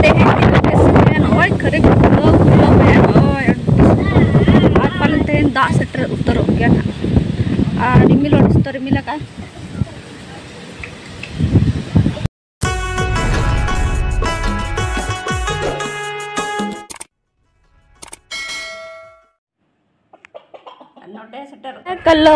दा सेटर उतर गया रिमिल रिमिल का कलो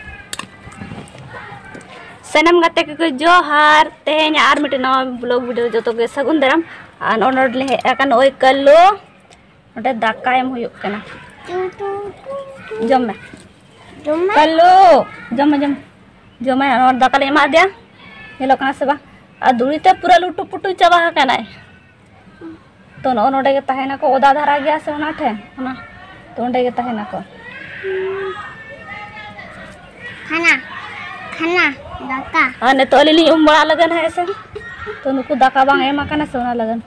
सनम गाते को जोहार तेज और मिट्टी नवा ब्लॉग वीडियो जो तो सगुन दाराम नोडले हेकन ओय कलो नोडे दाका एम हुयुक कना जम में कलो जम जम जम और दाका ले एमा दिया हेलो कना से बा आ दुरीते पूरा लुटू पुटू चाबा कना तो नोडे के तहेना को ओदा धरा गया से ओना ठे ओना तो ओंडे के तहेना को खाना खाना दाका अने तो अली बड़ा लगन है ऐसे तो नुकु दाका बांग एमा कना सोना लगन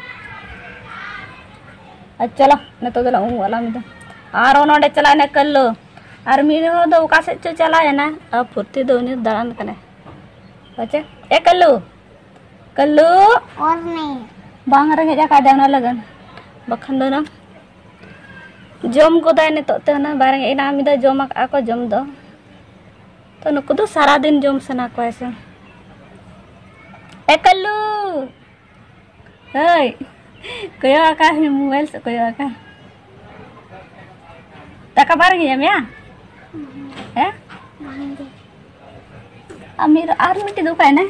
चलो ने तो दला वाला में आर नोडे चला ने कल्लो आर मीर हो दो का से चला है ना अब फुर्ती दो ने दान कने बच्चे ए कल्लू कल्लू और नहीं बांग रंगे जा का देना लगन बखन दो ना जम को दाय ने तो ना बारंग एना मिदा जम को जम दो तो नुकु तो सारा दिन जम सना को ऐसे ए कल्लू हे कोयो आका मोबाइल से कोयो आका तका बार गया मैं है अमीर आर मिट्टी दुकान है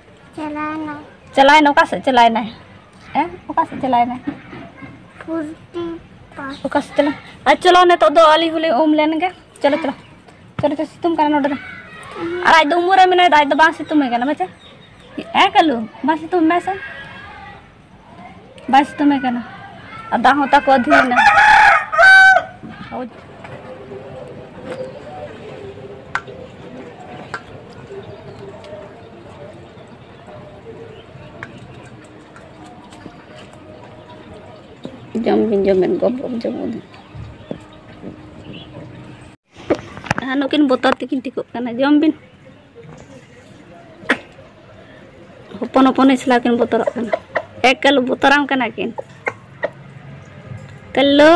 चलाए नौका से चलाए ना है ओका से चलाए ना फुर्ती पास ओका से चला चलो ने तो दो अली हुली ओम लेन के चलो चलो चलो चलो तुम करना नोडा आज दो मुरे में नहीं आज तो बांसी तुम्हें कहना बच्चा ए कलू बांसी तुम मैं से बांसी तुम्हें कहना अदा होता को अधी ना जम गोब जम नुकिन बोतर तकिन टिको जम बिन हपन हपन इसला किन बोतर एक कल बोतराम कना किन कल्लो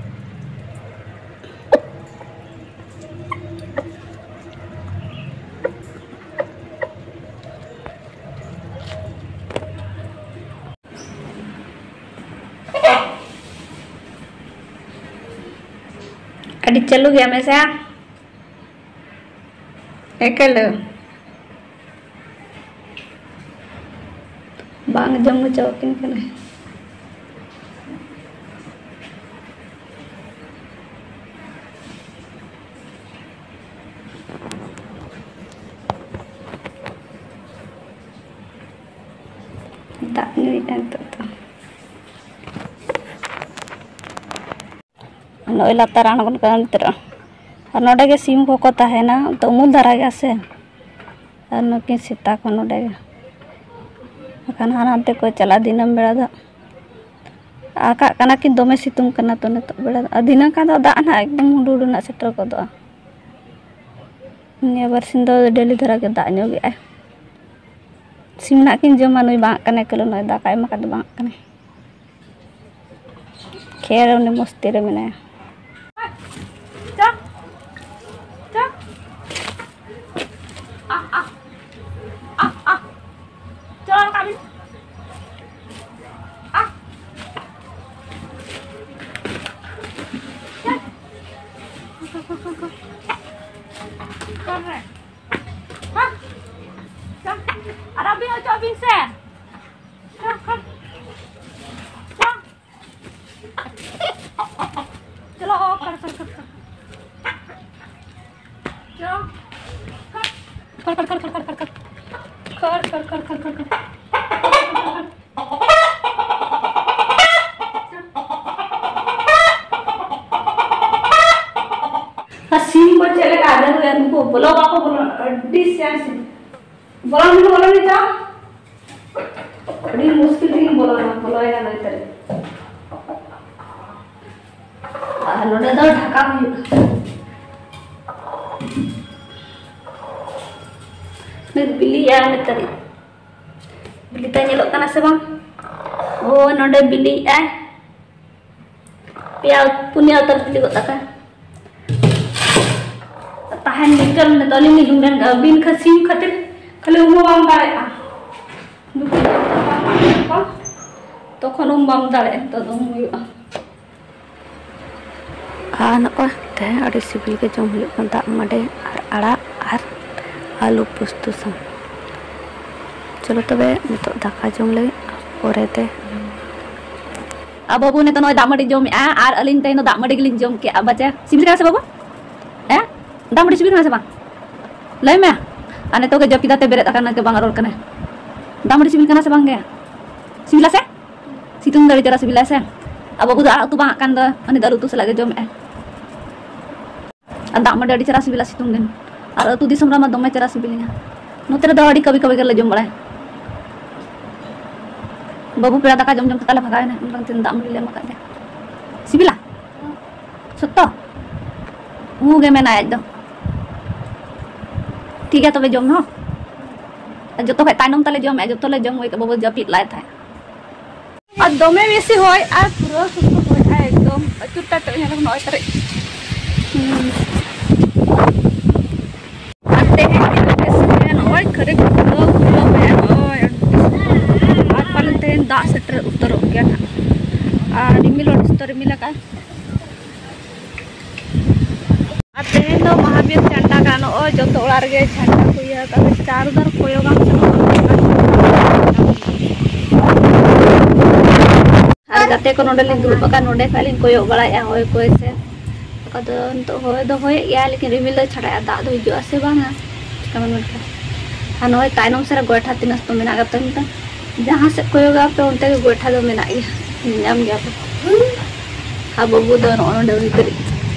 अड़ी चलू गया मैं से एकल बांग जम चौकिन कने दाग नी तो नोय लातार आणगन कान तर और नोडे के सीम को तहेना तो उमुल धरा गया से और नुकिन सीता को नोडे हानाते को चला दिनम बेड़ा दो आका कना कि दमे सितुंग कना तो ने तो बेड़ा दिना का दा ना एकदम हुडुडु ना सेटर को दो ने बरसिन दो डेली धरा के दा न्यो गे सीम ना किन जमा नई बा कने कलो नई दा काय मका बा कने खेर ने मस्ती रे मने सीम को चले आदर हुए उनको बोलो बाको बोलो डिस्टेंस बोलो नहीं जा बड़ी मुश्किल थी बोलो ना नहीं तेरे नोडे दो ढका बिल्ली यार तेरे बिल्ली तय से बा ओ नोडे बिली आए पिया पुनिया उतर बिली को तका tahan nikam na tali ni jumdan bin khasim khatir khale bam dare to khon bam dare to dum huyu anak teh ada sibil ke jom huyu kan tak made ara ar alu pustu sam chalo tobe nitok daka jom le pore te ababu ne to noy dak madi jom ar alin te no dak madi gelin jom ke abaca sibil ka sa babu dak madi sibil ka sa bang lai me ane to ke jab kita te beret akan ke bang arol kana dak madi sibil kana sa bang ge sibil se situng dari cara sibil se ababu da tu bang akan da ane daru tu selage jom dak madi adi cara sibil situng den ar tu disam rama dome cara sibilnya no tere da adi kabi kabi kala jom balai babu pera daka jom jom kala bhaga ne bang tin dak madi le makan de sibila sotto muge mena ekdom ठीक है तबे जम न जो तो ताइनम तले जम जो तले जम होय बाबू जपित लाय थाय आ दमे बेसी होय आ पूरा सुस्तो होय आ एकदम चुट्टा तो यहाँ नय करे आते हैं नय करे गुलो गुलो है नय आ पालन ते दा सेटर उत्तर हो गया आ रिमिल उत्तर मिला का आते हैं तो महावीर झंडा का नो जो तो ओड़ा रे झंडा को या तबे चार उधर कोयोगा आर गाते को नोडे लिन दुब का नोडे खाली कोयो बड़ा या होय कोय से कद तो होय या लेकिन रिमिल दो छड़ा दा दो हिजु आसे बांगा कमन मन का हनोय ताइनम से गोठा तिनस तो मेना गतन त जहां से कोयोगा पे उनते गोठा दो मेना गया नाम गया हा बबू दो नोडे उनी करी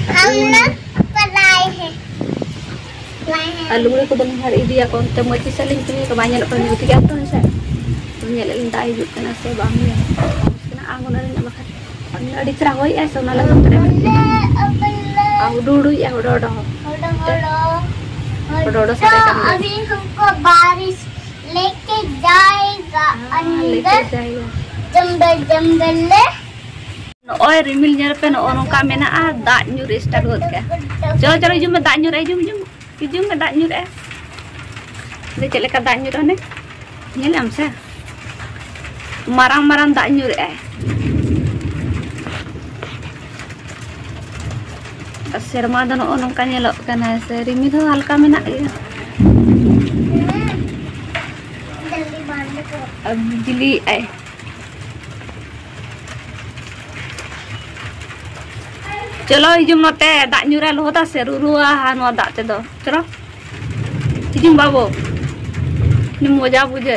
आलू को दम हर इदिया को ते मोची सलिंग तनी को बाnyal ko ni tiga to sa nyel lin dai ju kana se bang ni kana angon na makan ani adi cerah hoy esa na lagam tere au dudu ya hodo sare kam अभी हमको बारिश लेके जाएगा अंदर जंगल जंगल ले ओय रिमिल nyar pe no ono ka mena a da nyur start hot ka chalo chalo jum da nyur ai jum में दाग nyur दे चले का दाग nyur ने nyel am sa marang marang दाग nyur serma do no nongka nyelok kana se rimi do halka mena ya बिजली आए चलो हिजुम नते दाग nyura lohota se ruruwa hanwa dak te do चलो हिजुम बाबू नि मजा बुझे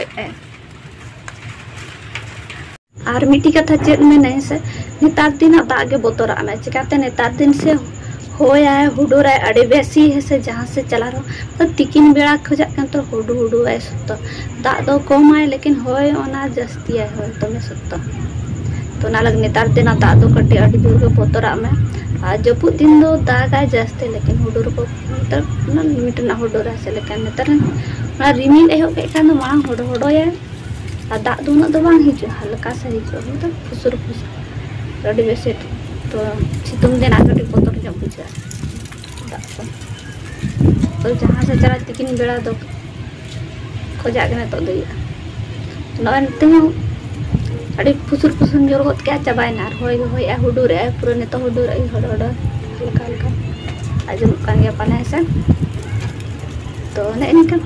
आर मिट्टी कथा चेत में नहीं से नेतार दिन दाग के बोतरा में चिकाते नेतार दिन से होया है हुडोरा अड़े बेसी है से जहाँ से चला रहा तो तिकिन बेड़ा खोजा kan तो हुडू है सत्तो दाग दो कम है लेकिन होय ओना जस्ती है होय तो में सत्तो तो ना लग नेतार दिन दाग दो कटे अड़ी जोर के बोतरा में आज जपु दिन दो दागा जास्ते लेकिन हुडोर को मतलब ना लिमिट ना हुडोर से लेकिन नेतर ना रिमिल एहो के कान मांग हुडो या आ दाग दो ना दो बांग हिजो हल्का सा हिजो तो फुसुर फुसुर अड़ी बेसे तो सितुंग दिन आगटी बोतल जब बुझा तो जहाँ से चला तिकिन बेड़ा दो खोजा के तो दिया नते अड़ी फुसुर फुसुर जोर होत क्या चाबाय ना होय होय हुडुर है पूरा ने तो हुडुर आई हड़ हल्का हल्का आजम कान गया पाले से तो ने इनका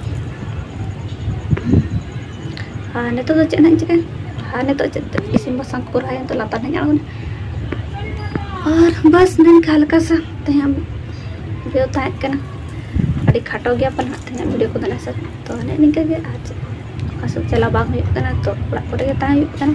हां ने तो चेना चिका हां ने तो इसी मसां को रहा है तो लाता नहीं आउन और बस नन हल्का सा तो हम वीडियो ताक कना अड़ी खाटो गया पन हाथ वीडियो को दना सर तो ने निका के आज असब चला बाग हुई कना तो पड़ा करे के ता हुई कना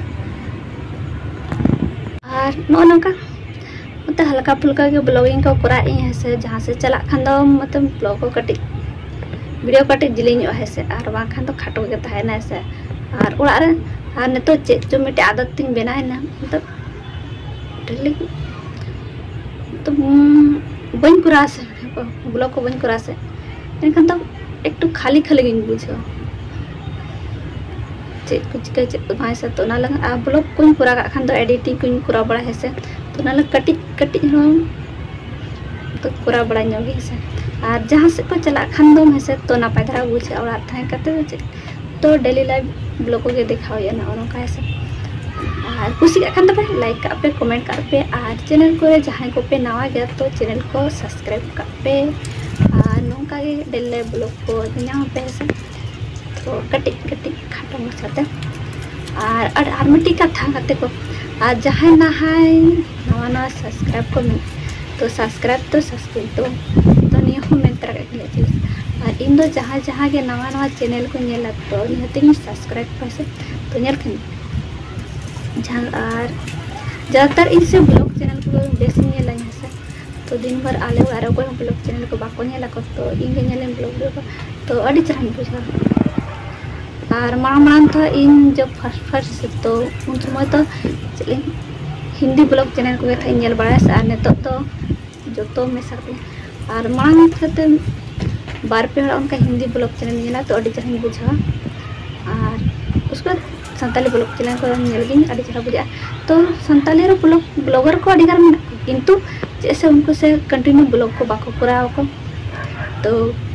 और नो नका मत हल्का फुल्का के ब्लॉगिंग को करा है से जहां से चला खान दो मतलब ब्लॉग को कटी वीडियो कटी जिलिंग है से और बा खान तो खाटो के ताहेना से और उड़ा रे और ने तो चे जो मिटे आदत तिंग बनाए ना मतलब डेली तो बन करा से ब्लॉग को बन करा से एनखान तो एक तो खाली खाली गिन बुझो चे कुछ के चे तो भाई से तो ना लगा आ ब्लॉग को पूरा का खान तो एडिटिंग को पूरा बड़ा है से तो ना लग कटी कटी हम तो पूरा बड़ा ᱧᱚᱜ ᱜᱮ से और जहाँ से को चला खान दो में से तो ना पैदरा बुझे और आता है कहते तो डेली लाइफ ब्लॉग को के दिखाओ या ना और का से और कुछ खान तो लाइक कर पे कमेंट कर पे और चैनल को जहाँ को पे नवा गया तो चैनल को सब्सक्राइब कर पे और नौका के डेली ब्लॉग को यहाँ पे से तो कटी कटी खाटो मसाते और मिट्टी का था करते को और जहाँ ना है नवा नवा सब्सक्राइब को मिल तो सब्सक्राइब तो नहीं हो मैं तरह के चीज़ और इन दो जहाँ जहाँ के नवा नवा चैनल को नेला तो निहते सब्सक्राइब पैसे तो नेल के जहाँ और ज़्यादातर इनसे ब्लॉग चैनल को बेस नेला यहाँ से तो दिन भर आले और कोई ब्लॉग चैनल को बाको नेला को तो इन नेल ब्लॉग तो अड़ी चढ़ा बुझा और माड़ा तो इन जब फर्स्ट तो उन समय तो हिंदी ब्लॉग चैनल को नेल बड़ा से और नित तो जो तो मेसा और माड़ा खाते बार पे उनका हिंदी ब्लॉग चैनल नेला तो अड़ी चढ़ा बुझा और उसके बाद संताली ब्लॉग चैनल को नेलगी अड़ी चढ़ा बुझा तो संताली ब्लॉगर को अड़ी गान किंतु जैसे उनको से कंटिन्यू ब्लॉग को बाको कराओ को तो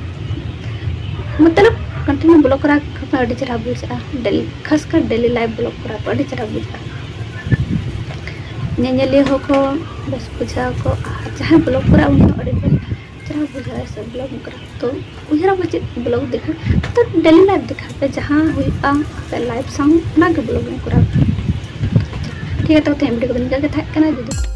मतलब कंटिन्यू ब्लॉग करा अड़ी चढ़ा बुझा डेली खासकर डेली लाइव ब्लॉग करा तो अड़ी चढ़ा बुझा नेनेलिया हो को बस बुझा को जहाँ ब्लॉग करा उन अड़ी चढ़ा बुझा सब ब्लॉग करा तो उहरा बचे ब्लॉग देखा तो डेली लाइव देखा पे जहाँ हुआ लाइव सॉन्ग ना के ब्लॉग करा ठीक है तो वीडियो को निकल के था जुदी